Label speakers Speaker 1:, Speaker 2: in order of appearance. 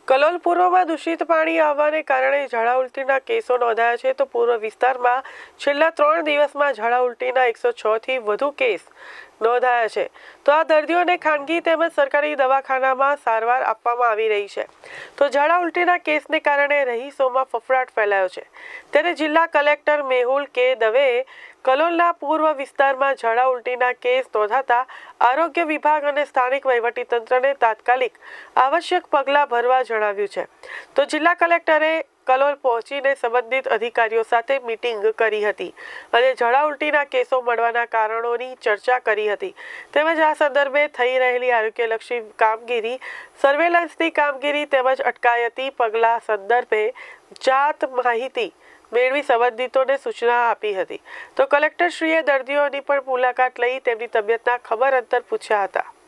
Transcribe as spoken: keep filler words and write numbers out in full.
Speaker 1: કલોલ પૂર્વમાં દૂષિત પાણી આવવાને કારણે ઝાડા ઉલટીના કેસો નોંધાયા છે તો પૂર્વ વિસ્તારમાં છેલ્લા ત્રણ દિવસમાં ઝાડા ઉલટીના એકસો છ થી વધુ કેસ નોંધાયા છે તો આ દર્દીઓને ખાનગી તેમજ સરકારી દવાખાનામાં સારવાર આપવામાં આવી રહી છે તો ઝાડા ઉલટીના કેસને કારણે રહીશોમાં ફફડાટ ફેલાયો છે ત્યારે જિલ્લા કલેક્ટર મેહુલ કે દવેએ કલોલના પૂર્વ વિસ્તારમાં ઝાડા ઉલટીના કેસ નોંધાતા આરોગ્ય વિભાગ અને સ્થાનિક વહીવટીતંત્રને તાત્કાલિક આવશ્યક પગલાં ભરવા જણાવ્યું છે તો જિલ્લા કલેક્ટરે કલોલ પહોંચીને સંબંધિત અધિકારીઓ સાથે મીટિંગ કરી હતી અને ઝાડા ઉલટીના કેસો મળવાના કારણોની ચર્ચા કરી હતી તેમજ આ સંદર્ભે થઈ રહેલી આરોગ્યલક્ષી કામગીરી સર્વેલન્સની કામગીરી તેમજ અટકાયતી પગલાં સંદર્ભે જાત માહિતી મેળવી સંબંધિતોને સૂચના આપી હતી તો કલેક્ટરશ્રીએ દર્દીઓની પણ મુલાકાત લઈ તેમની તબિયતના ખબર અંતર પૂછ્યા હતા।